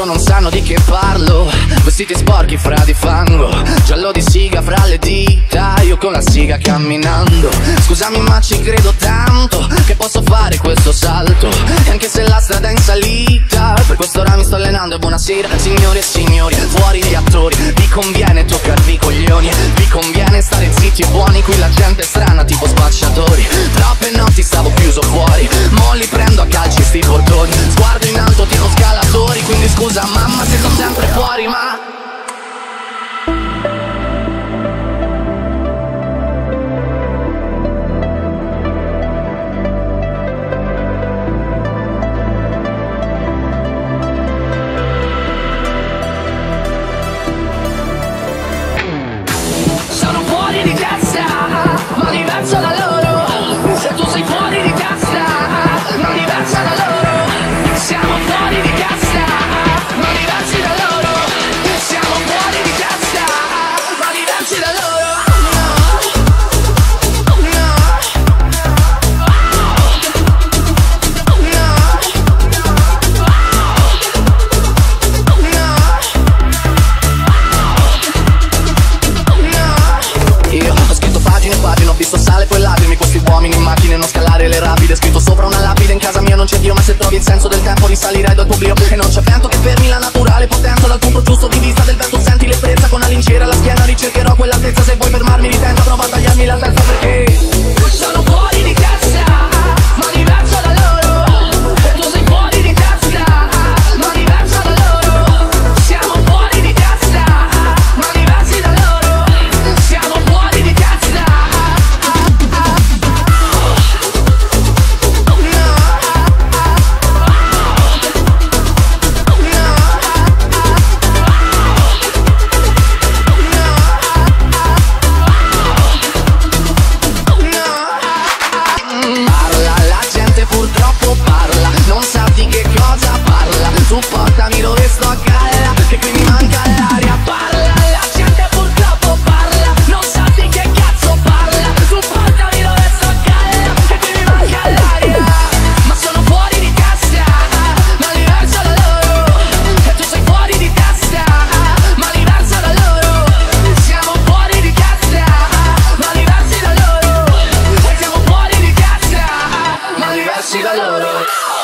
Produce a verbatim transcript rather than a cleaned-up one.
loro non sanno di che parlo. Vestiti sporchi fra di fango, giallo di siga fra le dita, io con la siga camminando. Scusami ma ci credo tanto che posso fare questo salto, e anche se la strada è in salita, per quest'ora mi sto allenando. E buonasera signori e signori, fuori gli attori, vi conviene toccarvi i coglioni, vi conviene stare zitti e buoni, qui la gente è strana tipo spacciatori. Troppe notti stavo chiuso fuori, mo li prendo a calci sti portoni, sguardo in alto tipo scalatori, quindi scusa mamma se sono sempre fuori ma... Sono fuori di testa, ma diverso da loro. Se tu sei fuori di testa, ma diversa da loro. Siamo fuori di testa, ma diversi da loro. Siamo fuori di testa, ma diversi da loro. Io ho scritto pagine e pagine, ho visto sale poi lacrime, questi uomini in macchine, non scalare le rapide. Scritto sopra una lapide, in casa mia non c'è Dio, ma se trovi il senso del tempo risalirai dal tuo brio. E non c'è vento che fermi la naturale potenza, dal punto giusto di vista del vento senti l'ebbrezza. Con la lincera alla schiena ricercherò quell'altezza, se vuoi fermarmi ritenta, prova a tagliarmi la testa perché Sono fuori di testa, ma diverso da loro. Tu sei fuori di testa, ma diversa da loro. Siamo fuori di testa, ma diversi da loro. Siamo fuori di testa. Parla, la gente purtroppo parla, non sa di che cosa parla. Tu portami dove sto a galla, che qui mi manca l'aria. Parla, la gente purtroppo parla, non sa di che cazzo parla. Tu portami dove sto a galla, che qui mi manca l'aria. Ma sono fuori di testa, ma diversa da loro. E tu sei fuori di testa, ma diversa da loro. Siamo fuori di testa, ma diversi da loro. E siamo fuori di testa, ma diversi da loro.